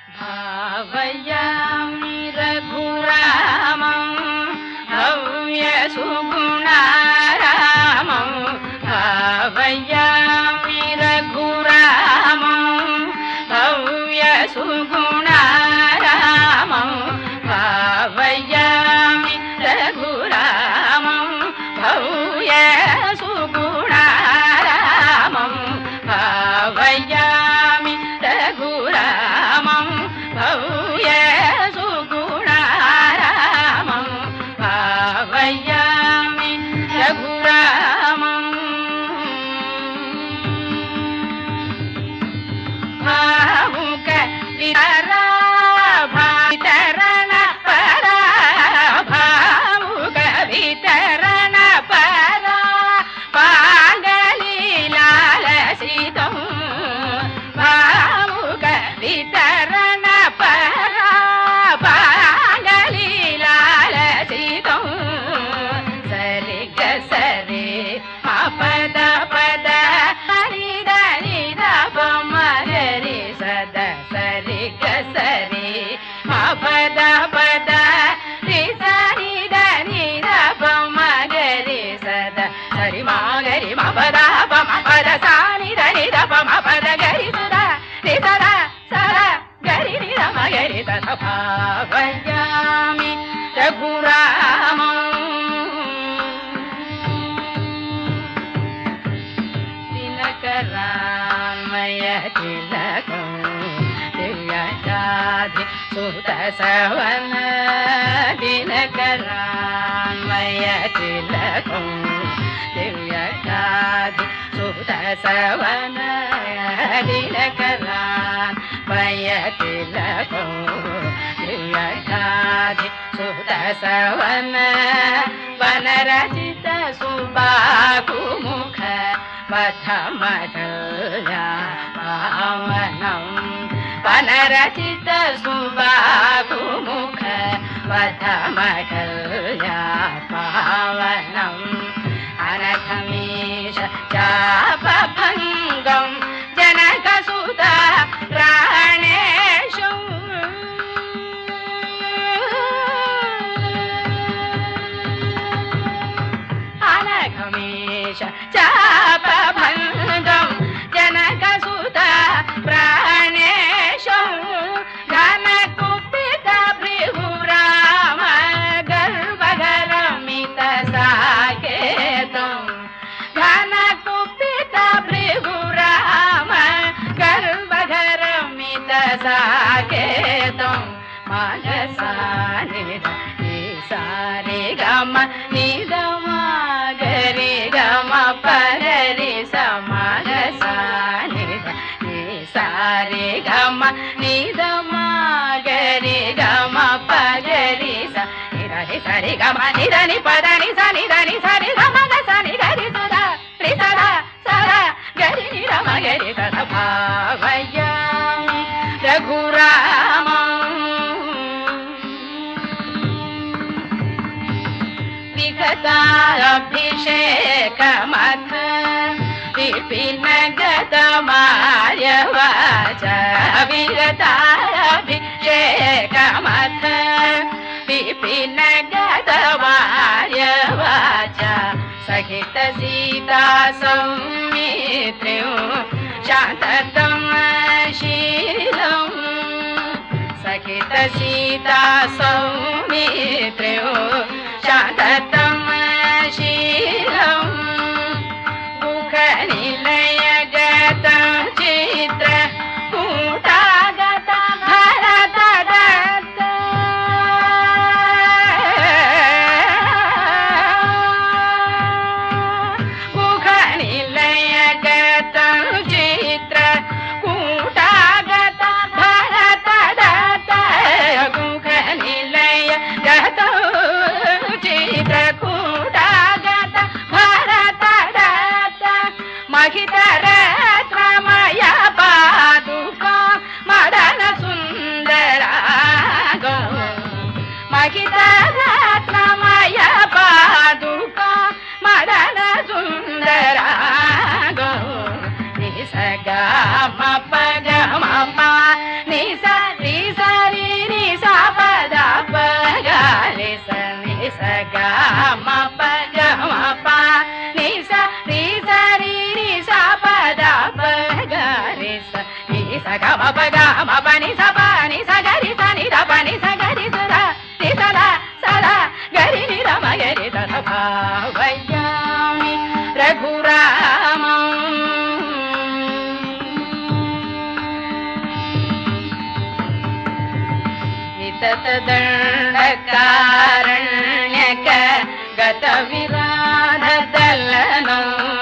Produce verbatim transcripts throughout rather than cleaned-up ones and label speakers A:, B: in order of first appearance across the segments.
A: भावयामि रघुरामं भव्य सुगुणारामं भावयामि रघुरामं भव्य सुगुणारामं भावयामि रघुरामं भव्य सुगुणारामं भावयामि रघुरामं भव्य सुगुणारामं भावयामि रघुरामं भावुक वितरा वितरण परा भावुक वितरण परा पागली लालसितं भावुक वितरण परा पागली लालसितं सरि ग सरि मा पद पद हरि धनि द प म गरि सद सरि ग सरि मा पद पद रि सरि धनि द प म गरि सद सरि मा गरि मा पद प म पद सा नि धनि द प म पद गरि सद रि सद सद गरि नि द म गरि सद भावयामि रघुरामं दिनकरान्मय तिलकं दिव्यजाधि सुत सवन दिनकरान्मय तिलकं दिव्यजाधि सुत सवन दिनकरान्मय तिलकं दिव्यजाधि सुत सवन वनरचित सुबाहुमुख मठमठल्या पावनं वनरचित सुबाहुमुख मठमठल्या पावनं अनघमीश चापभङ्गं जनकसुत प्राणेषु अनघमीश चापभङ्गं जनकसुत प्राणेषु घनकुपित भृगुराम गर्वगरमित साकेतं घनकुपित भृगुराम गर्वगरमित साकेतं मनसा निध सारे गम निध गरि गम पगरि समगसा निध सारे गम निध गरि गम पगरि स निधि सरि गम निध नि पद नि स निध नि सरि गम ग स नि गरि सदा रि सदा सदा गरि नि रम गरि सदा भावयामि रघुरामं विगताभिषेकमथ विपिन गतमार्यवाच विगताभिषेकमथ विपिन गतमार्यवाच सहित सीता सौमित्र्यो शान्ततं शीलं सहित सीता सौमित्र्यो शान्ततं शीलं मुखनिलयगतं चित्र कूटागत भरतदत्त मुखनिलयगतं चित्र कूटागत भरतदत्त मुखनिलयगतं विततदण्डकारण्यक गतविराधदलनो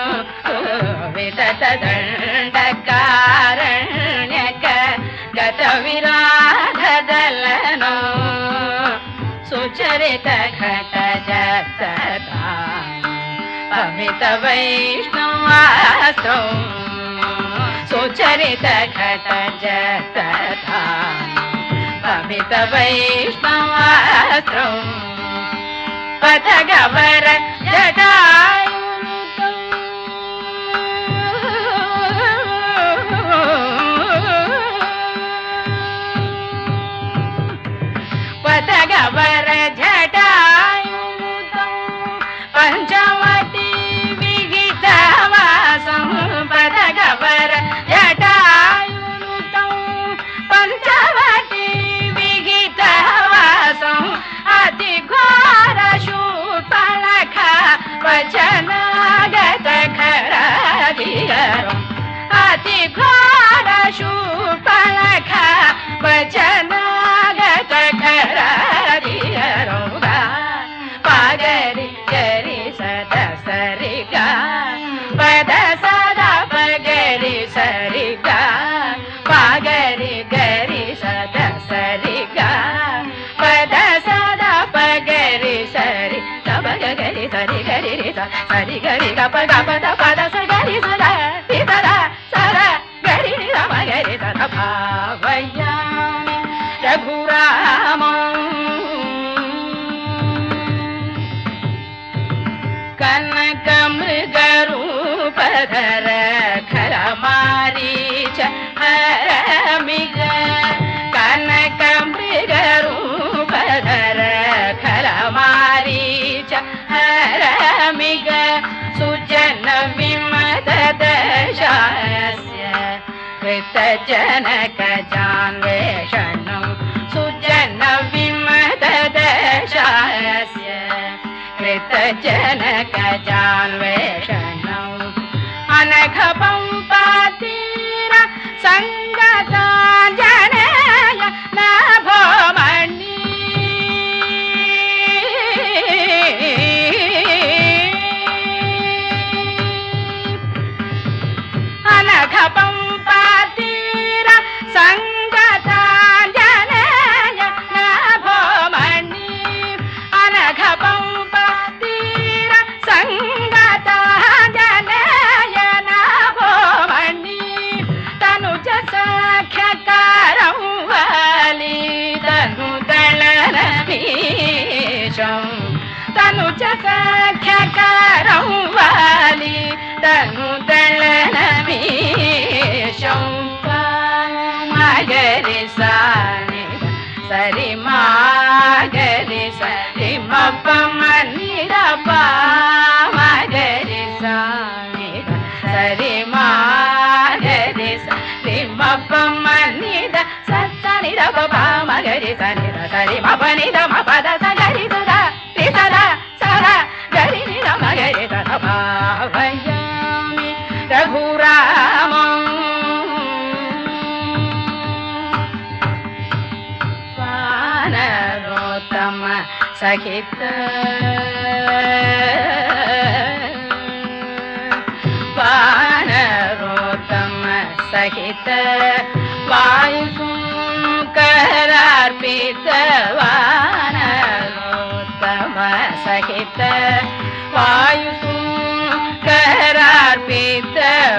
A: विततदण्डकारण्यक गतविराधदलनो सुचरित घट जतता अमित वैष्णवास्त्रो सुचरित घट जतता अमित वैष्णवास्त्रो पथगवर जटायुतो पथगवर जटायुतो पंचवटी विहितवासं पथगवर जटायुतो पंचवटी विहितवासं अति घोर शूर्पणखा वचनागत खराधिकरम् अति घोर शूर्पणखा वचनागत खराधिकरम् पागरि गरि सद सरिगा पद सदा पगरि सरिगा पागरि गरि सद सरिगा पद सदा पगरि सरि तब गरि सरि गरि रि सरि गरि ग प ग प द पद स गरि सदा ति सदा सदा गरि रि म गरि स भावयामि रघुरामम् कनक मृगरूपधर खरमारीच हरमिग कनक मृगरूपधर खरमारीच हरमिग सुजन विमद दशास्य कृतजनक जान्वेषणं सुजन विमद दशास्य कृतजनक जान्वेषणम् अनघ पंपातीर संगताञ्जनेय नभोमणि अनघ पंपातीर संगताञ्जनेय नभोमणि अनघ पंपातीर संगताञ्जनेय नभोमणि तनुज सख्यकारं वाली तनुदलनमीशं तनुज सख्यकारं वाली तनुदलनमीशं मगरि सानि सरि मगरि सरि मप मनिर पा मगरि सानि सरि मगरि सरि मप मनिर सनि र प मगरि सनि र सरि मप नि र म पद स गरि सदा ति सदा सदा गरि नि र मगरि स भावयामि रघुरामम् वानरोत्तम सहित वानरोत्तम सहित वायुसूकरार्पित वानरोत्तम सहित वायुसूकरार्पित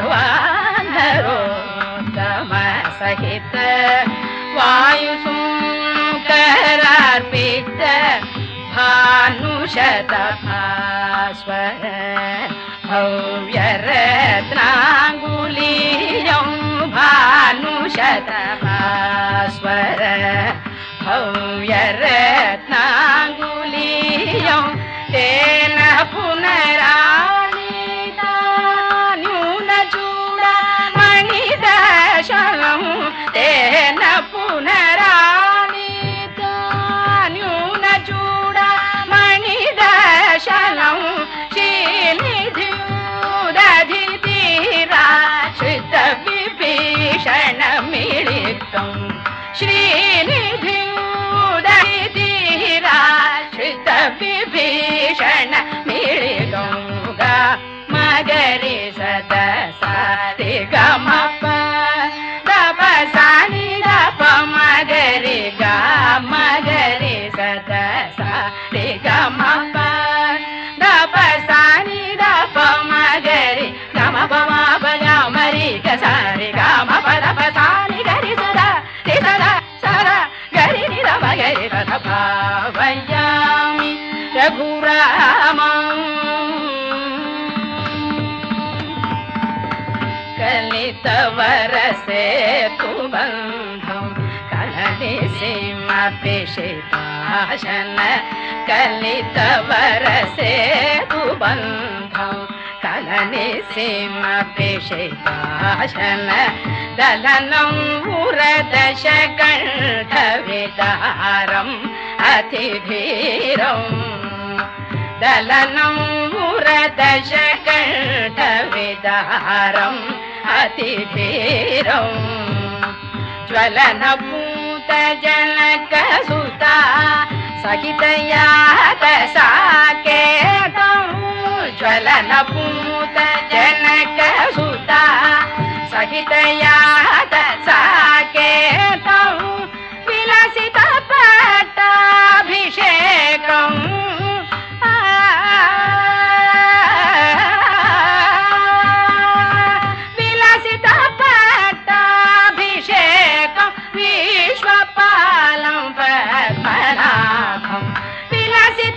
A: वानरोत्तम सहित वायुसूकरार्पित भानुशतभास्वर भव्यरत्नाङ्गुलीयं भानुशतभास्वर भव्यरत्नाङ्गुलीयं तेन पुनरानीता न्यूनचूडामणिदशनं तेन पुनरानीता न्यूनचूडामणिदशनं श्रीनिधिराश्रितविभीषणमिलितं श्रीनिधिराश्रित गरि ध भावयामि रघुरामम् कलित वरसे तु बन्धं कलनि सीमा पेशिताशन कलित वरसे तु बन्धं कलनि सीमा पेशिताशन दलनं उरदश कण्ठविदारम् अतिधीरम् दलनं उरदश कण्ठविदारम् अतिधीरम् ज्वलनपूत जनकसुता सहितयात साकेतं ज्वलनपूत जनकसुता सहितयात साकेतं विलसित पट्टाभिषेकम् विलसित पट्टाभिषेकं विश्वपालं पद्मनाभं विलसित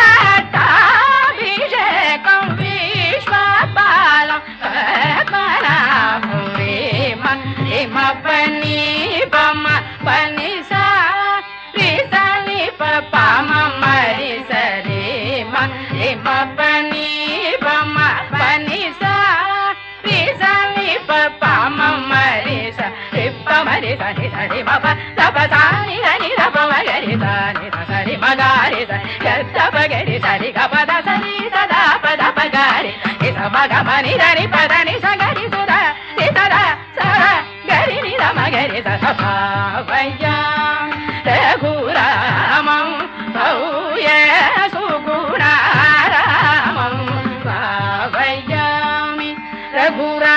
A: पट्टाभिषेकं विश्वपालं पद्मनाभं रेम रेम पनी बम पनी सा रे सा नि प पा म म रे स रे म रे म पनी बम पनी सा रे सा नि प पा म म रे स रे प म रे स रे स रे म प द प सा नि ध नि ध प म ग रे स नि ध स रे म ग रे स ग द प ग रे स रे ग प द स रि स द प द प ग रे रे स म ग म नि ध नि प द नि स ग रि सु द रे स द स द ग रि नि ध म ग रे स ध भावयामि रघुरामं भूय सुगुणारामं भावयामि रघुरामम्